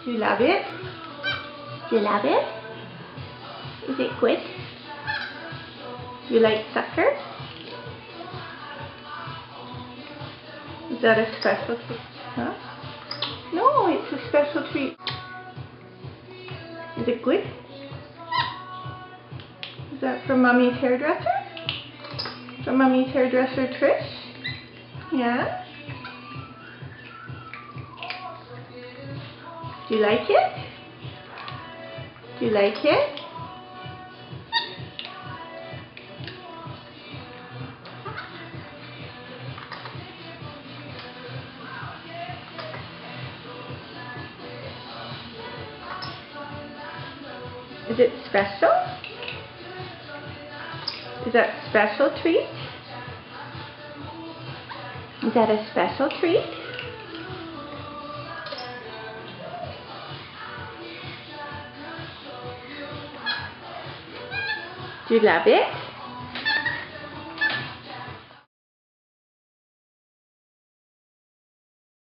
Do you love it? Do you love it? Is it good? You like sucker? Is that a special treat? Huh? No, it's a special treat. Is it good? Is that from Mommy's hairdresser? From Mommy's hairdresser, Trish? Yeah? Do you like it? Do you like it? Is it special? Is that a special treat? Is that a special treat? Do you love it?